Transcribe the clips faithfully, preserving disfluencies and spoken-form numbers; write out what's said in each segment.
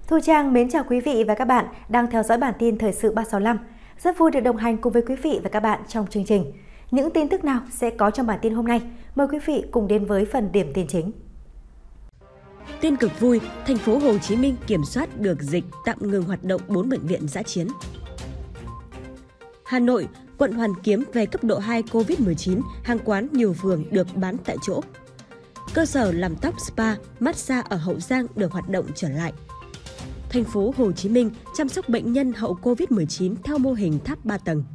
Thu Trang mến chào quý vị và các bạn đang theo dõi bản tin thời sự ba sáu năm. Rất vui được đồng hành cùng với quý vị và các bạn trong chương trình. Những tin tức nào sẽ có trong bản tin hôm nay? Mời quý vị cùng đến với phần điểm tin chính. Tin cực vui, thành phố Hồ Chí Minh kiểm soát được dịch, tạm ngừng hoạt động bốn bệnh viện dã chiến. Hà Nội, quận Hoàn Kiếm về cấp độ hai covid mười chín, hàng quán nhiều phường được bán tại chỗ. Cơ sở làm tóc spa, massage ở Hậu Giang được hoạt động trở lại. Thành phố Hồ Chí Minh chăm sóc bệnh nhân hậu covid mười chín theo mô hình tháp ba tầng.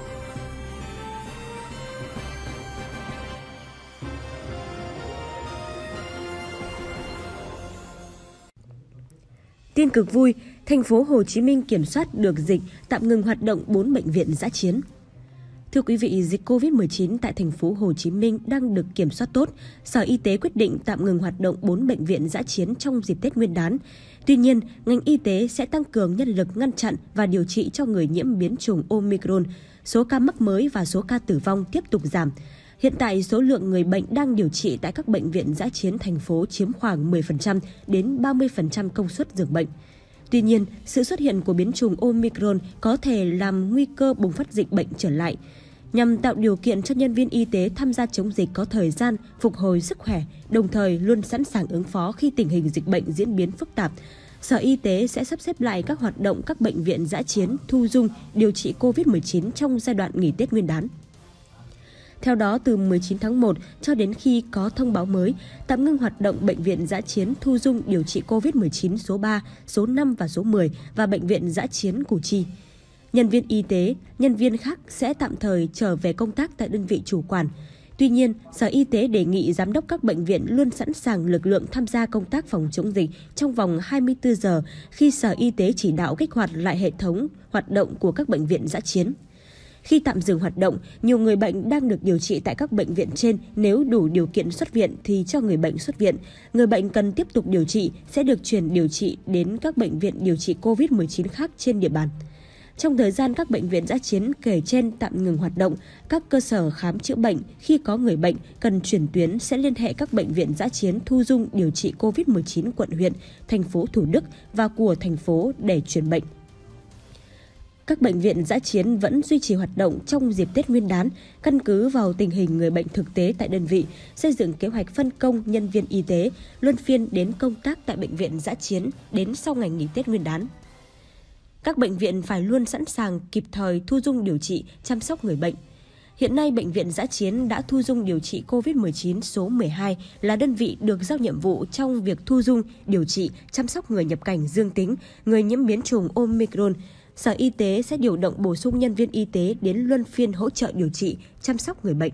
Tin cực vui, thành phố Hồ Chí Minh kiểm soát được dịch, tạm ngừng hoạt động bốn bệnh viện dã chiến. Thưa quý vị, dịch covid mười chín tại thành phố Hồ Chí Minh đang được kiểm soát tốt. Sở Y tế quyết định tạm ngừng hoạt động bốn bệnh viện dã chiến trong dịp Tết Nguyên đán. Tuy nhiên, ngành y tế sẽ tăng cường nhân lực ngăn chặn và điều trị cho người nhiễm biến chủng Omicron. Số ca mắc mới và số ca tử vong tiếp tục giảm. Hiện tại, số lượng người bệnh đang điều trị tại các bệnh viện dã chiến thành phố chiếm khoảng mười phần trăm đến ba mươi phần trăm công suất giường bệnh. Tuy nhiên, sự xuất hiện của biến chủng Omicron có thể làm nguy cơ bùng phát dịch bệnh trở lại. Nhằm tạo điều kiện cho nhân viên y tế tham gia chống dịch có thời gian phục hồi sức khỏe, đồng thời luôn sẵn sàng ứng phó khi tình hình dịch bệnh diễn biến phức tạp, Sở Y tế sẽ sắp xếp lại các hoạt động các bệnh viện dã chiến thu dung điều trị covid mười chín trong giai đoạn nghỉ Tết Nguyên đán. Theo đó, từ mười chín tháng một cho đến khi có thông báo mới, tạm ngưng hoạt động bệnh viện dã chiến thu dung điều trị covid mười chín số ba, số năm và số mười và bệnh viện dã chiến Củ Chi. Nhân viên y tế, nhân viên khác sẽ tạm thời trở về công tác tại đơn vị chủ quản. Tuy nhiên, Sở Y tế đề nghị giám đốc các bệnh viện luôn sẵn sàng lực lượng tham gia công tác phòng chống dịch trong vòng hai mươi tư giờ khi Sở Y tế chỉ đạo kích hoạt lại hệ thống hoạt động của các bệnh viện dã chiến. Khi tạm dừng hoạt động, nhiều người bệnh đang được điều trị tại các bệnh viện trên nếu đủ điều kiện xuất viện thì cho người bệnh xuất viện. Người bệnh cần tiếp tục điều trị sẽ được chuyển điều trị đến các bệnh viện điều trị covid mười chín khác trên địa bàn. Trong thời gian các bệnh viện dã chiến kể trên tạm ngừng hoạt động, các cơ sở khám chữa bệnh khi có người bệnh cần chuyển tuyến sẽ liên hệ các bệnh viện dã chiến thu dung điều trị covid mười chín quận huyện, thành phố Thủ Đức và của thành phố để chuyển bệnh. Các bệnh viện dã chiến vẫn duy trì hoạt động trong dịp Tết Nguyên đán, căn cứ vào tình hình người bệnh thực tế tại đơn vị, xây dựng kế hoạch phân công nhân viên y tế, luân phiên đến công tác tại bệnh viện dã chiến đến sau ngày nghỉ Tết Nguyên đán. Các bệnh viện phải luôn sẵn sàng kịp thời thu dung điều trị, chăm sóc người bệnh. Hiện nay, Bệnh viện dã chiến đã thu dung điều trị covid mười chín số mười hai là đơn vị được giao nhiệm vụ trong việc thu dung, điều trị, chăm sóc người nhập cảnh dương tính, người nhiễm biến chủng Omicron. Sở Y tế sẽ điều động bổ sung nhân viên y tế đến luân phiên hỗ trợ điều trị, chăm sóc người bệnh.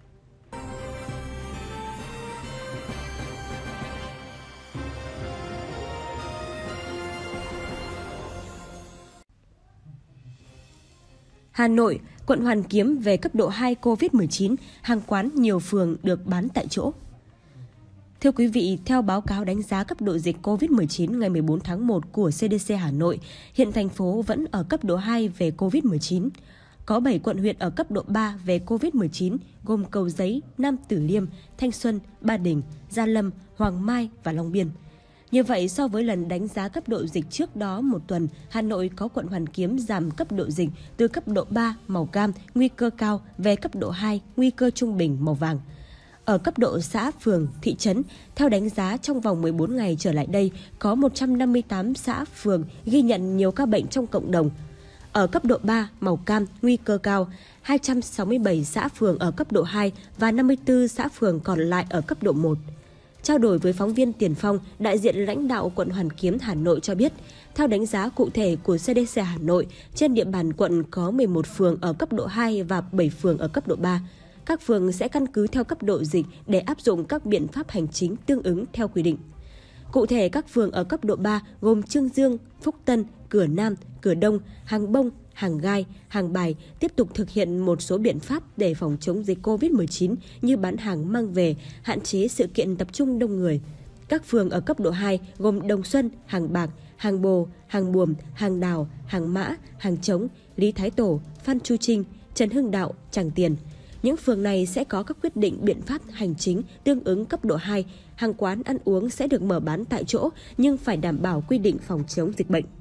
Hà Nội, quận Hoàn Kiếm về cấp độ hai covid mười chín, hàng quán nhiều phường được bán tại chỗ. Thưa quý vị, theo báo cáo đánh giá cấp độ dịch covid mười chín ngày mười bốn tháng một của xê đê xê Hà Nội, hiện thành phố vẫn ở cấp độ hai về covid mười chín. Có bảy quận huyện ở cấp độ ba về covid mười chín gồm Cầu Giấy, Nam Từ Liêm, Thanh Xuân, Ba Đình, Gia Lâm, Hoàng Mai và Long Biên. Như vậy, so với lần đánh giá cấp độ dịch trước đó một tuần, Hà Nội có quận Hoàn Kiếm giảm cấp độ dịch từ cấp độ ba màu cam, nguy cơ cao về cấp độ hai, nguy cơ trung bình màu vàng. Ở cấp độ xã, phường, thị trấn, theo đánh giá trong vòng mười bốn ngày trở lại đây, có một trăm năm mươi tám xã, phường ghi nhận nhiều ca bệnh trong cộng đồng. Ở cấp độ ba, màu cam, nguy cơ cao, hai trăm sáu mươi bảy xã, phường ở cấp độ hai và năm mươi tư xã, phường còn lại ở cấp độ một. Trao đổi với phóng viên Tiền Phong, đại diện lãnh đạo quận Hoàn Kiếm, Hà Nội cho biết, theo đánh giá cụ thể của xê đê xê Hà Nội, trên địa bàn quận có mười một phường ở cấp độ hai và bảy phường ở cấp độ ba. Các phường sẽ căn cứ theo cấp độ dịch để áp dụng các biện pháp hành chính tương ứng theo quy định. Cụ thể, các phường ở cấp độ ba gồm Chương Dương, Phúc Tân, Cửa Nam, Cửa Đông, Hàng Bông, Hàng Gai, Hàng Bài tiếp tục thực hiện một số biện pháp để phòng chống dịch covid mười chín như bán hàng mang về, hạn chế sự kiện tập trung đông người. Các phường ở cấp độ hai gồm Đồng Xuân, Hàng Bạc, Hàng Bồ, Hàng Buồm, Hàng Đào, Hàng Mã, Hàng Trống, Lý Thái Tổ, Phan Chu Trinh, Trần Hưng Đạo, Tràng Tiền. những phường này sẽ có các quyết định biện pháp hành chính tương ứng cấp độ hai. Hàng quán ăn uống sẽ được mở bán tại chỗ nhưng phải đảm bảo quy định phòng chống dịch bệnh.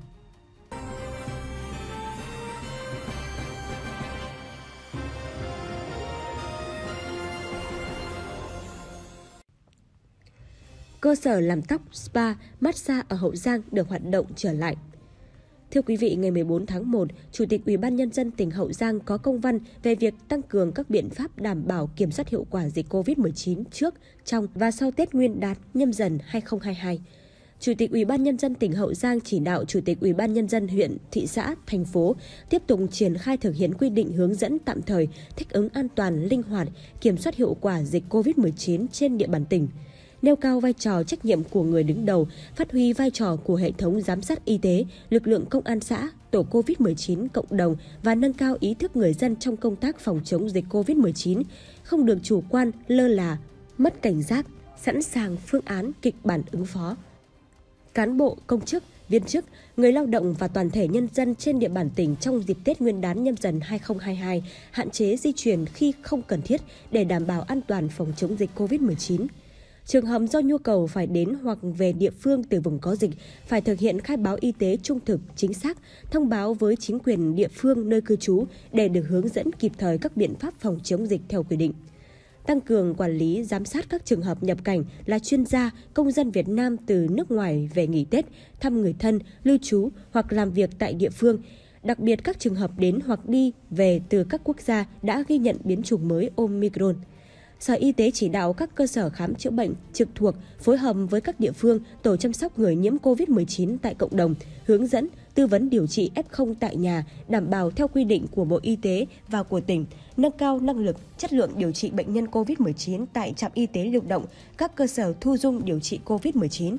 Cơ sở làm tóc, spa, massage ở Hậu Giang được hoạt động trở lại. Thưa quý vị, ngày mười bốn tháng một, Chủ tịch Ủy ban Nhân dân tỉnh Hậu Giang có công văn về việc tăng cường các biện pháp đảm bảo kiểm soát hiệu quả dịch covid mười chín trước, trong và sau Tết Nguyên đán Nhâm Dần hai không hai hai. Chủ tịch Ủy ban Nhân dân tỉnh Hậu Giang chỉ đạo Chủ tịch Ủy ban Nhân dân huyện, thị xã, thành phố tiếp tục triển khai thực hiện quy định hướng dẫn tạm thời, thích ứng an toàn, linh hoạt, kiểm soát hiệu quả dịch covid mười chín trên địa bàn tỉnh. Nêu cao vai trò trách nhiệm của người đứng đầu, phát huy vai trò của hệ thống giám sát y tế, lực lượng công an xã, tổ covid mười chín cộng đồng và nâng cao ý thức người dân trong công tác phòng chống dịch covid mười chín, không được chủ quan, lơ là, mất cảnh giác, sẵn sàng phương án, kịch bản ứng phó. Cán bộ, công chức, viên chức, người lao động và toàn thể nhân dân trên địa bàn tỉnh trong dịp Tết Nguyên đán Nhâm Dần hai không hai hai hạn chế di chuyển khi không cần thiết để đảm bảo an toàn phòng chống dịch covid mười chín. Trường hợp do nhu cầu phải đến hoặc về địa phương từ vùng có dịch, phải thực hiện khai báo y tế trung thực, chính xác, thông báo với chính quyền địa phương nơi cư trú để được hướng dẫn kịp thời các biện pháp phòng chống dịch theo quy định. Tăng cường quản lý, giám sát các trường hợp nhập cảnh là chuyên gia, công dân Việt Nam từ nước ngoài về nghỉ Tết, thăm người thân, lưu trú hoặc làm việc tại địa phương. Đặc biệt các trường hợp đến hoặc đi về từ các quốc gia đã ghi nhận biến chủng mới Omicron. Sở Y tế chỉ đạo các cơ sở khám chữa bệnh trực thuộc phối hợp với các địa phương tổ chăm sóc người nhiễm covid mười chín tại cộng đồng, hướng dẫn, tư vấn điều trị ép không tại nhà, đảm bảo theo quy định của Bộ Y tế và của tỉnh, nâng cao năng lực, chất lượng điều trị bệnh nhân covid mười chín tại trạm y tế lưu động, các cơ sở thu dung điều trị covid mười chín.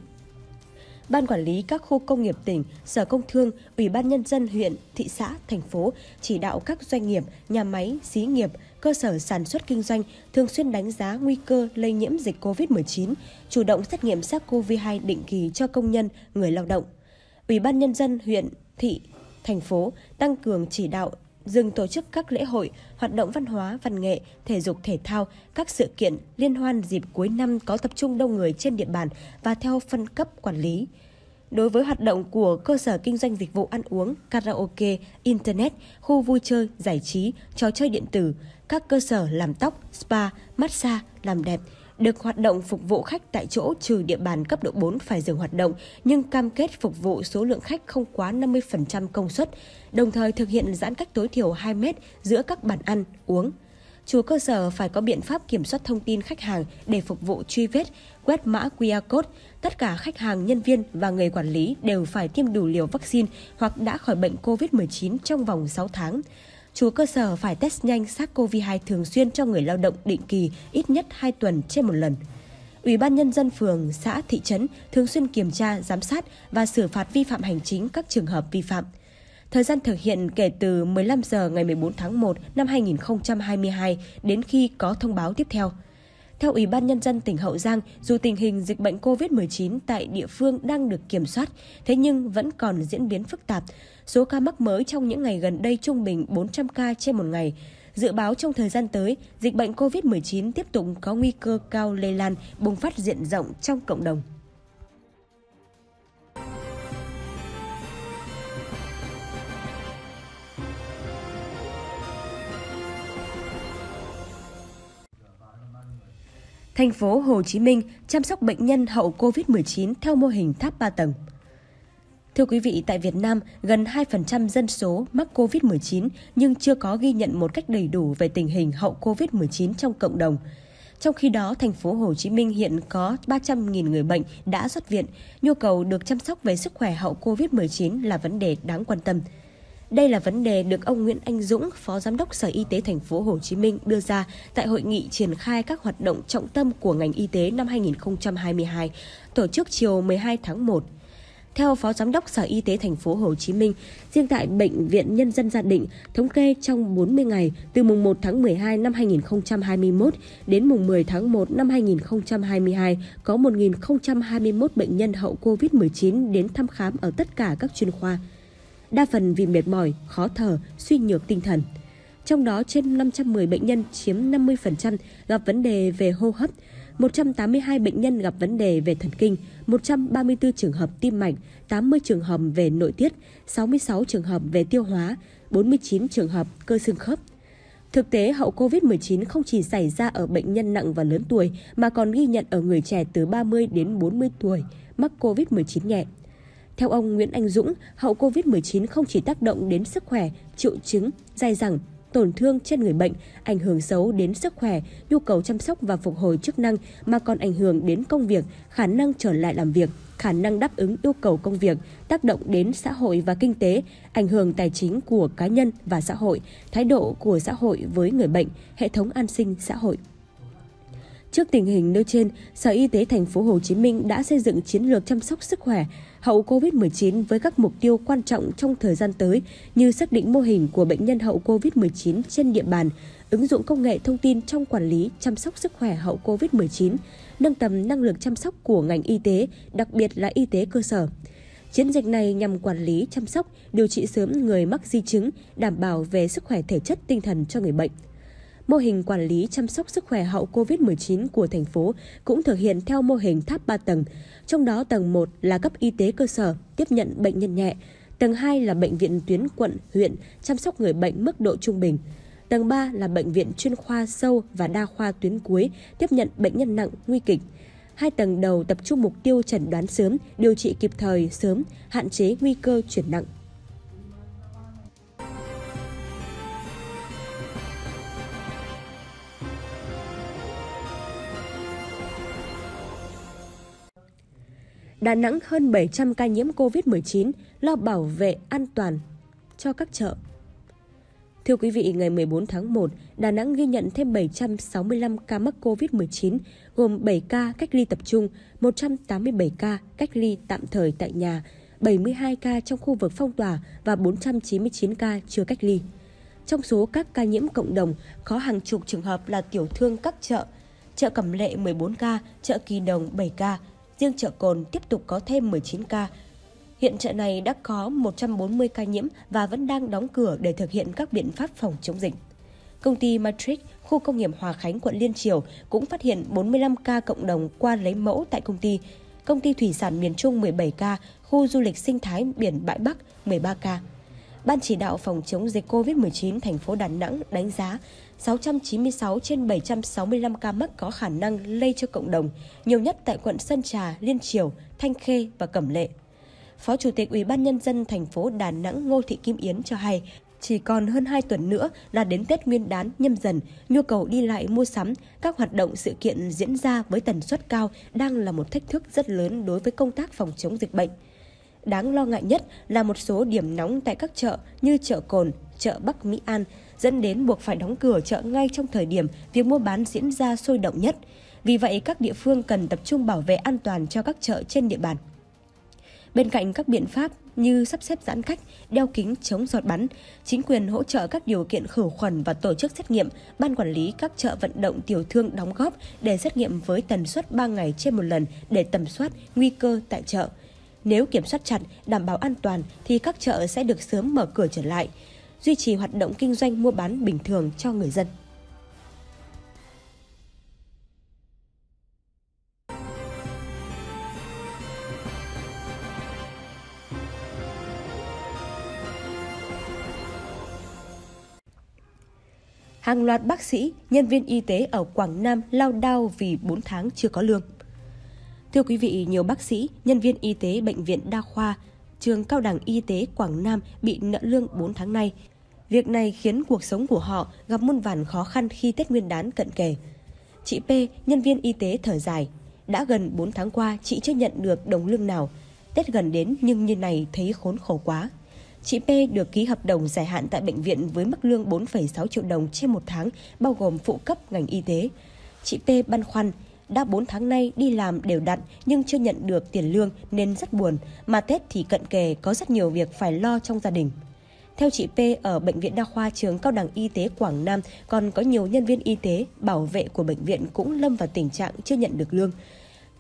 Ban quản lý các khu công nghiệp tỉnh, Sở Công Thương, Ủy ban Nhân dân huyện, thị xã, thành phố chỉ đạo các doanh nghiệp, nhà máy, xí nghiệp, cơ sở sản xuất kinh doanh thường xuyên đánh giá nguy cơ lây nhiễm dịch covid mười chín, chủ động xét nghiệm SARS-xê o vê hai định kỳ cho công nhân, người lao động. Ủy ban Nhân dân huyện, thị, thành phố tăng cường chỉ đạo dừng tổ chức các lễ hội, hoạt động văn hóa, văn nghệ, thể dục thể thao, các sự kiện, liên hoan dịp cuối năm có tập trung đông người trên địa bàn và theo phân cấp quản lý. Đối với hoạt động của cơ sở kinh doanh dịch vụ ăn uống, karaoke, internet, khu vui chơi, giải trí, trò chơi điện tử, các cơ sở làm tóc, spa, massage, làm đẹp, được hoạt động phục vụ khách tại chỗ trừ địa bàn cấp độ bốn phải dừng hoạt động, nhưng cam kết phục vụ số lượng khách không quá năm mươi phần trăm công suất, đồng thời thực hiện giãn cách tối thiểu hai mét giữa các bàn ăn, uống. Chủ cơ sở phải có biện pháp kiểm soát thông tin khách hàng để phục vụ truy vết, quét mã quy rờ code. Tất cả khách hàng, nhân viên và người quản lý đều phải tiêm đủ liều vaccine hoặc đã khỏi bệnh covid mười chín trong vòng sáu tháng. Chủ cơ sở phải test nhanh SARS-xê o vê hai thường xuyên cho người lao động định kỳ ít nhất hai tuần trên một lần. Ủy ban Nhân dân phường, xã, thị trấn thường xuyên kiểm tra, giám sát và xử phạt vi phạm hành chính các trường hợp vi phạm. Thời gian thực hiện kể từ mười lăm giờ ngày mười bốn tháng một năm hai nghìn không trăm hai mươi hai đến khi có thông báo tiếp theo. Theo Ủy ban Nhân dân tỉnh Hậu Giang, dù tình hình dịch bệnh covid mười chín tại địa phương đang được kiểm soát, thế nhưng vẫn còn diễn biến phức tạp. Số ca mắc mới trong những ngày gần đây trung bình bốn trăm ca trên một ngày. Dự báo trong thời gian tới, dịch bệnh covid mười chín tiếp tục có nguy cơ cao lây lan, bùng phát diện rộng trong cộng đồng. Thành phố Hồ Chí Minh chăm sóc bệnh nhân hậu covid mười chín theo mô hình tháp ba tầng. Thưa quý vị, tại Việt Nam, gần hai phần trăm dân số mắc covid mười chín nhưng chưa có ghi nhận một cách đầy đủ về tình hình hậu covid mười chín trong cộng đồng. Trong khi đó, thành phố Hồ Chí Minh hiện có ba trăm nghìn người bệnh đã xuất viện, nhu cầu được chăm sóc về sức khỏe hậu covid mười chín là vấn đề đáng quan tâm. Đây là vấn đề được ông Nguyễn Anh Dũng, Phó Giám đốc Sở Y tế thành phố Hồ Chí Minh đưa ra tại hội nghị triển khai các hoạt động trọng tâm của ngành y tế năm hai nghìn không trăm hai mươi hai, tổ chức chiều mười hai tháng một. Theo Phó Giám đốc Sở Y tế thành phố Hồ Chí Minh, riêng tại Bệnh viện Nhân dân Gia Định, thống kê trong bốn mươi ngày từ mùng một tháng mười hai năm hai nghìn không trăm hai mươi mốt đến mùng mười tháng một năm hai nghìn không trăm hai mươi hai có một nghìn không trăm hai mươi mốt bệnh nhân hậu covid mười chín đến thăm khám ở tất cả các chuyên khoa. Đa phần vì mệt mỏi, khó thở, suy nhược tinh thần. trong đó trên năm trăm mười bệnh nhân chiếm năm mươi phần trăm gặp vấn đề về hô hấp, một trăm tám mươi hai bệnh nhân gặp vấn đề về thần kinh, một trăm ba mươi tư trường hợp tim mạch, tám mươi trường hợp về nội tiết, sáu mươi sáu trường hợp về tiêu hóa, bốn mươi chín trường hợp cơ xương khớp. Thực tế, hậu Covid mười chín không chỉ xảy ra ở bệnh nhân nặng và lớn tuổi mà còn ghi nhận ở người trẻ từ ba mươi đến bốn mươi tuổi mắc Covid mười chín nhẹ. Theo ông Nguyễn Anh Dũng, hậu Covid mười chín không chỉ tác động đến sức khỏe, triệu chứng, dai dẳng, tổn thương trên người bệnh, ảnh hưởng xấu đến sức khỏe, nhu cầu chăm sóc và phục hồi chức năng mà còn ảnh hưởng đến công việc, khả năng trở lại làm việc, khả năng đáp ứng yêu cầu công việc, tác động đến xã hội và kinh tế, ảnh hưởng tài chính của cá nhân và xã hội, thái độ của xã hội với người bệnh, hệ thống an sinh xã hội. Trước tình hình nêu trên, Sở Y tế Thành phố Hồ Chí Minh đã xây dựng chiến lược chăm sóc sức khỏe hậu Covid mười chín với các mục tiêu quan trọng trong thời gian tới như xác định mô hình của bệnh nhân hậu Covid mười chín trên địa bàn, ứng dụng công nghệ thông tin trong quản lý chăm sóc sức khỏe hậu Covid mười chín, nâng tầm năng lực chăm sóc của ngành y tế, đặc biệt là y tế cơ sở. Chiến dịch này nhằm quản lý, chăm sóc, điều trị sớm người mắc di chứng, đảm bảo về sức khỏe thể chất tinh thần cho người bệnh. Mô hình quản lý chăm sóc sức khỏe hậu Covid mười chín của thành phố cũng thực hiện theo mô hình tháp ba tầng, trong đó tầng một là cấp y tế cơ sở tiếp nhận bệnh nhân nhẹ, tầng hai là bệnh viện tuyến quận, huyện chăm sóc người bệnh mức độ trung bình, tầng ba là bệnh viện chuyên khoa sâu và đa khoa tuyến cuối tiếp nhận bệnh nhân nặng, nguy kịch. Hai tầng đầu tập trung mục tiêu chẩn đoán sớm, điều trị kịp thời sớm, hạn chế nguy cơ chuyển nặng. Đà Nẵng hơn bảy trăm ca nhiễm Covid mười chín, lo bảo vệ an toàn cho các chợ. Thưa quý vị, ngày mười bốn tháng một, Đà Nẵng ghi nhận thêm bảy trăm sáu mươi lăm ca mắc Covid mười chín, gồm bảy ca cách ly tập trung, một trăm tám mươi bảy ca cách ly tạm thời tại nhà, bảy mươi hai ca trong khu vực phong tỏa và bốn trăm chín mươi chín ca chưa cách ly. Trong số các ca nhiễm cộng đồng, có hàng chục trường hợp là tiểu thương các chợ. Chợ Cẩm Lệ mười bốn ca, chợ Kỳ Đồng bảy ca, riêng chợ Cồn tiếp tục có thêm mười chín ca. Hiện chợ này đã có một trăm bốn mươi ca nhiễm và vẫn đang đóng cửa để thực hiện các biện pháp phòng chống dịch. Công ty Matrix, khu công nghiệp Hòa Khánh, quận Liên Chiểu cũng phát hiện bốn mươi lăm ca cộng đồng qua lấy mẫu tại công ty. Công ty Thủy sản miền Trung mười bảy ca, khu du lịch sinh thái biển Bãi Bắc mười ba ca. Ban chỉ đạo phòng chống dịch Covid mười chín thành phố Đà Nẵng đánh giá sáu trăm chín mươi sáu trên bảy trăm sáu mươi lăm ca mắc có khả năng lây cho cộng đồng, nhiều nhất tại quận Sơn Trà, Liên Chiểu, Thanh Khê và Cẩm Lệ. Phó Chủ tịch Ủy ban Nhân dân thành phố Đà Nẵng Ngô Thị Kim Yến cho hay, chỉ còn hơn hai tuần nữa là đến Tết Nguyên đán Nhâm Dần, nhu cầu đi lại mua sắm, các hoạt động sự kiện diễn ra với tần suất cao đang là một thách thức rất lớn đối với công tác phòng chống dịch bệnh. Đáng lo ngại nhất là một số điểm nóng tại các chợ như chợ Cồn, chợ Bắc Mỹ An, dẫn đến buộc phải đóng cửa chợ ngay trong thời điểm việc mua bán diễn ra sôi động nhất. Vì vậy, các địa phương cần tập trung bảo vệ an toàn cho các chợ trên địa bàn. Bên cạnh các biện pháp như sắp xếp giãn cách, đeo kính chống giọt bắn, chính quyền hỗ trợ các điều kiện khử khuẩn và tổ chức xét nghiệm, ban quản lý các chợ vận động tiểu thương đóng góp để xét nghiệm với tần suất ba ngày trên một lần để tầm soát nguy cơ tại chợ. Nếu kiểm soát chặt, đảm bảo an toàn thì các chợ sẽ được sớm mở cửa trở lại, duy trì hoạt động kinh doanh mua bán bình thường cho người dân. Hàng loạt bác sĩ, nhân viên y tế ở Quảng Nam lao đao vì bốn tháng chưa có lương. Thưa quý vị, nhiều bác sĩ, nhân viên y tế Bệnh viện Đa khoa, Trường Cao đẳng Y tế Quảng Nam bị nợ lương bốn tháng nay. Việc này khiến cuộc sống của họ gặp muôn vàn khó khăn khi Tết Nguyên đán cận kề. Chị P, nhân viên y tế thở dài. Đã gần bốn tháng qua, chị chưa nhận được đồng lương nào. Tết gần đến nhưng như này thấy khốn khổ quá. Chị P được ký hợp đồng dài hạn tại bệnh viện với mức lương bốn phẩy sáu triệu đồng trên một tháng, bao gồm phụ cấp ngành y tế. Chị P băn khoăn, đã bốn tháng nay đi làm đều đặn nhưng chưa nhận được tiền lương nên rất buồn, mà Tết thì cận kề có rất nhiều việc phải lo trong gia đình. Theo chị P, ở Bệnh viện Đa khoa Trường Cao đẳng Y tế Quảng Nam còn có nhiều nhân viên y tế, bảo vệ của bệnh viện cũng lâm vào tình trạng chưa nhận được lương.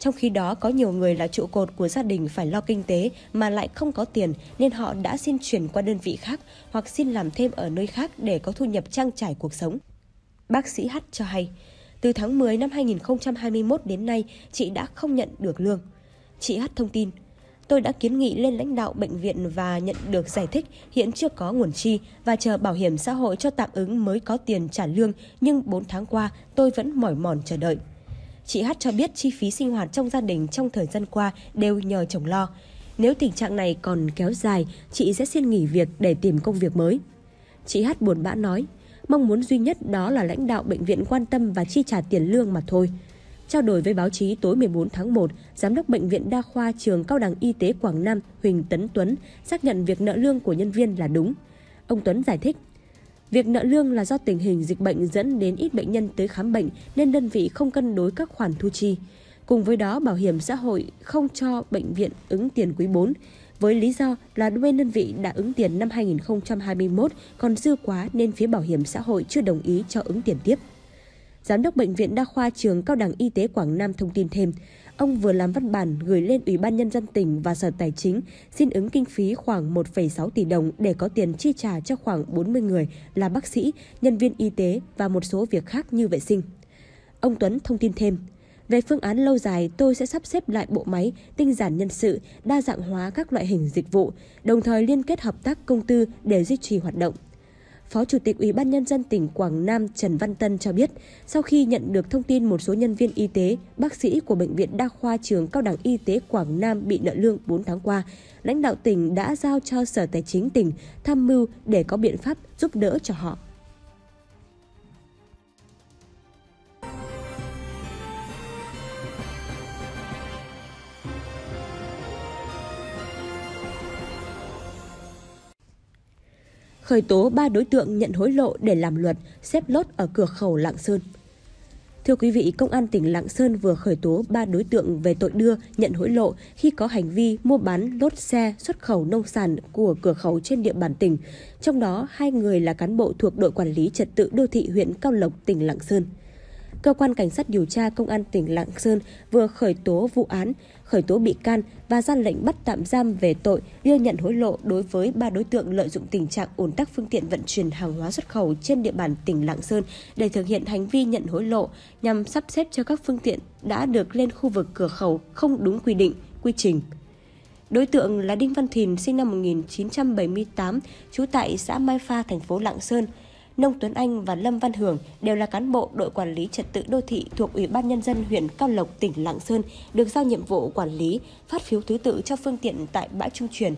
Trong khi đó, có nhiều người là trụ cột của gia đình phải lo kinh tế mà lại không có tiền nên họ đã xin chuyển qua đơn vị khác hoặc xin làm thêm ở nơi khác để có thu nhập trang trải cuộc sống. Bác sĩ H cho hay, từ tháng mười năm hai nghìn không trăm hai mươi mốt đến nay, chị đã không nhận được lương. Chị H thông tin, tôi đã kiến nghị lên lãnh đạo bệnh viện và nhận được giải thích hiện chưa có nguồn chi và chờ bảo hiểm xã hội cho tạm ứng mới có tiền trả lương, nhưng bốn tháng qua tôi vẫn mỏi mòn chờ đợi. Chị H cho biết chi phí sinh hoạt trong gia đình trong thời gian qua đều nhờ chồng lo. Nếu tình trạng này còn kéo dài, chị sẽ xin nghỉ việc để tìm công việc mới. Chị H buồn bã nói, mong muốn duy nhất đó là lãnh đạo bệnh viện quan tâm và chi trả tiền lương mà thôi. Trao đổi với báo chí tối mười bốn tháng một, Giám đốc Bệnh viện Đa khoa Trường Cao đẳng Y tế Quảng Nam Huỳnh Tấn Tuấn xác nhận việc nợ lương của nhân viên là đúng. Ông Tuấn giải thích, việc nợ lương là do tình hình dịch bệnh dẫn đến ít bệnh nhân tới khám bệnh nên đơn vị không cân đối các khoản thu chi. Cùng với đó, Bảo hiểm xã hội không cho bệnh viện ứng tiền quý bốn, với lý do là bên đơn vị đã ứng tiền năm hai nghìn không trăm hai mươi mốt còn dư quá nên phía Bảo hiểm xã hội chưa đồng ý cho ứng tiền tiếp. Giám đốc Bệnh viện Đa khoa Trường Cao đẳng Y tế Quảng Nam thông tin thêm, ông vừa làm văn bản gửi lên Ủy ban Nhân dân tỉnh và Sở Tài chính xin ứng kinh phí khoảng một phẩy sáu tỷ đồng để có tiền chi trả cho khoảng bốn mươi người là bác sĩ, nhân viên y tế và một số việc khác như vệ sinh. Ông Tuấn thông tin thêm, về phương án lâu dài, tôi sẽ sắp xếp lại bộ máy, tinh giản nhân sự, đa dạng hóa các loại hình dịch vụ, đồng thời liên kết hợp tác công tư để duy trì hoạt động. Phó Chủ tịch Ủy ban Nhân dân tỉnh Quảng Nam Trần Văn Tân cho biết, sau khi nhận được thông tin một số nhân viên y tế, bác sĩ của Bệnh viện Đa khoa Trường Cao đẳng Y tế Quảng Nam bị nợ lương bốn tháng qua, lãnh đạo tỉnh đã giao cho Sở Tài chính tỉnh tham mưu để có biện pháp giúp đỡ cho họ. Khởi tố ba đối tượng nhận hối lộ để làm luật, xếp lốt ở cửa khẩu Lạng Sơn. Thưa quý vị, Công an tỉnh Lạng Sơn vừa khởi tố ba đối tượng về tội đưa, nhận hối lộ khi có hành vi mua bán lốt xe xuất khẩu nông sản của cửa khẩu trên địa bàn tỉnh. Trong đó, hai người là cán bộ thuộc đội quản lý trật tự đô thị huyện Cao Lộc, tỉnh Lạng Sơn. Cơ quan Cảnh sát điều tra Công an tỉnh Lạng Sơn vừa khởi tố vụ án, khởi tố bị can và ra lệnh bắt tạm giam về tội đưa nhận hối lộ đối với ba đối tượng lợi dụng tình trạng ùn tắc phương tiện vận chuyển hàng hóa xuất khẩu trên địa bàn tỉnh Lạng Sơn để thực hiện hành vi nhận hối lộ nhằm sắp xếp cho các phương tiện đã được lên khu vực cửa khẩu không đúng quy định, quy trình. Đối tượng là Đinh Văn Thìn, sinh năm một nghìn chín trăm bảy mươi tám, trú tại xã Mai Pha, thành phố Lạng Sơn. Nông Tuấn Anh và Lâm Văn Hưởng đều là cán bộ đội quản lý trật tự đô thị thuộc Ủy ban Nhân dân huyện Cao Lộc, tỉnh Lạng Sơn, được giao nhiệm vụ quản lý, phát phiếu thứ tự cho phương tiện tại bãi trung chuyển.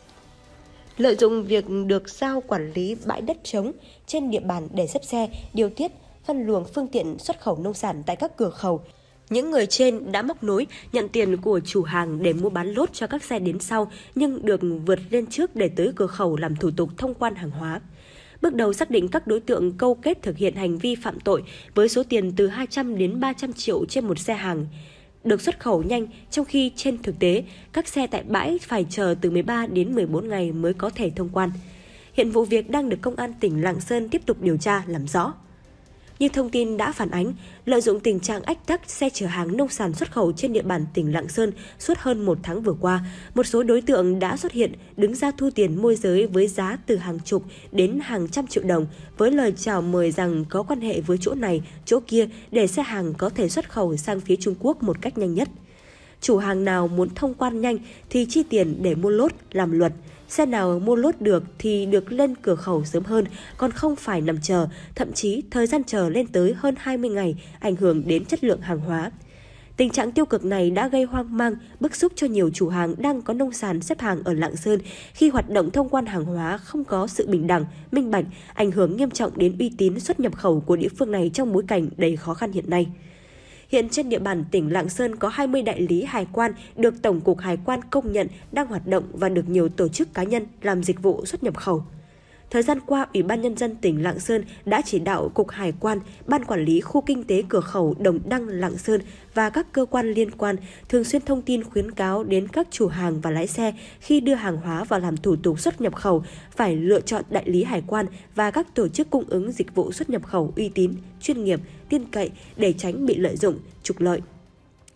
Lợi dụng việc được giao quản lý bãi đất trống trên địa bàn để xếp xe, điều tiết, phân luồng phương tiện xuất khẩu nông sản tại các cửa khẩu, những người trên đã móc nối nhận tiền của chủ hàng để mua bán lốt cho các xe đến sau nhưng được vượt lên trước để tới cửa khẩu làm thủ tục thông quan hàng hóa. Bước đầu xác định các đối tượng câu kết thực hiện hành vi phạm tội với số tiền từ hai trăm đến ba trăm triệu trên một xe hàng được xuất khẩu nhanh, trong khi trên thực tế các xe tại bãi phải chờ từ mười ba đến mười bốn ngày mới có thể thông quan. Hiện vụ việc đang được Công an tỉnh Lạng Sơn tiếp tục điều tra làm rõ. Như thông tin đã phản ánh, lợi dụng tình trạng ách tắc xe chở hàng nông sản xuất khẩu trên địa bàn tỉnh Lạng Sơn suốt hơn một tháng vừa qua, một số đối tượng đã xuất hiện đứng ra thu tiền môi giới với giá từ hàng chục đến hàng trăm triệu đồng với lời chào mời rằng có quan hệ với chỗ này, chỗ kia để xe hàng có thể xuất khẩu sang phía Trung Quốc một cách nhanh nhất. Chủ hàng nào muốn thông quan nhanh thì chi tiền để mua lốt làm luật. Xe nào mua lốt được thì được lên cửa khẩu sớm hơn, còn không phải nằm chờ, thậm chí thời gian chờ lên tới hơn hai mươi ngày, ảnh hưởng đến chất lượng hàng hóa. Tình trạng tiêu cực này đã gây hoang mang, bức xúc cho nhiều chủ hàng đang có nông sản xếp hàng ở Lạng Sơn khi hoạt động thông quan hàng hóa không có sự bình đẳng, minh bạch, ảnh hưởng nghiêm trọng đến uy tín xuất nhập khẩu của địa phương này trong bối cảnh đầy khó khăn hiện nay. Hiện trên địa bàn tỉnh Lạng Sơn có hai mươi đại lý hải quan được Tổng cục Hải quan công nhận đang hoạt động và được nhiều tổ chức cá nhân làm dịch vụ xuất nhập khẩu. Thời gian qua, Ủy ban Nhân dân tỉnh Lạng Sơn đã chỉ đạo Cục Hải quan, Ban Quản lý Khu Kinh tế Cửa khẩu Đồng Đăng Lạng Sơn và các cơ quan liên quan thường xuyên thông tin khuyến cáo đến các chủ hàng và lái xe khi đưa hàng hóa vào làm thủ tục xuất nhập khẩu phải lựa chọn đại lý hải quan và các tổ chức cung ứng dịch vụ xuất nhập khẩu uy tín, chuyên nghiệp, tin cậy để tránh bị lợi dụng, trục lợi.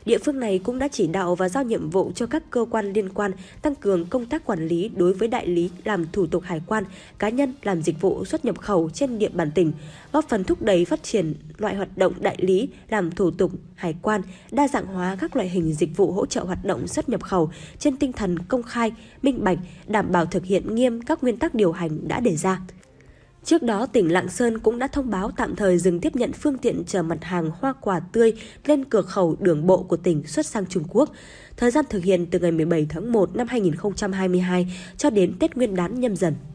Địa phương này cũng đã chỉ đạo và giao nhiệm vụ cho các cơ quan liên quan tăng cường công tác quản lý đối với đại lý làm thủ tục hải quan, cá nhân làm dịch vụ xuất nhập khẩu trên địa bàn tỉnh, góp phần thúc đẩy phát triển loại hoạt động đại lý làm thủ tục hải quan, đa dạng hóa các loại hình dịch vụ hỗ trợ hoạt động xuất nhập khẩu trên tinh thần công khai, minh bạch, đảm bảo thực hiện nghiêm các nguyên tắc điều hành đã đề ra. Trước đó, tỉnh Lạng Sơn cũng đã thông báo tạm thời dừng tiếp nhận phương tiện chở mặt hàng hoa quả tươi lên cửa khẩu đường bộ của tỉnh xuất sang Trung Quốc. Thời gian thực hiện từ ngày mười bảy tháng một năm hai nghìn không trăm hai mươi hai cho đến Tết Nguyên đán Nhâm Dần.